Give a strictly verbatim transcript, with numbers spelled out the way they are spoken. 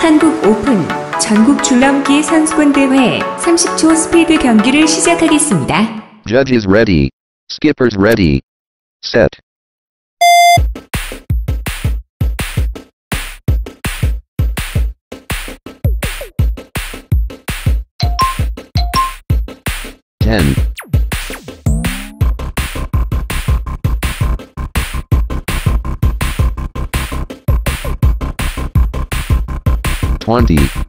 한국 오픈 전국 줄넘기 선수권 대회 삼십 초 스피드 경기를 시작하겠습니다. Judges ready. Skippers ready. Set. ten. twenty.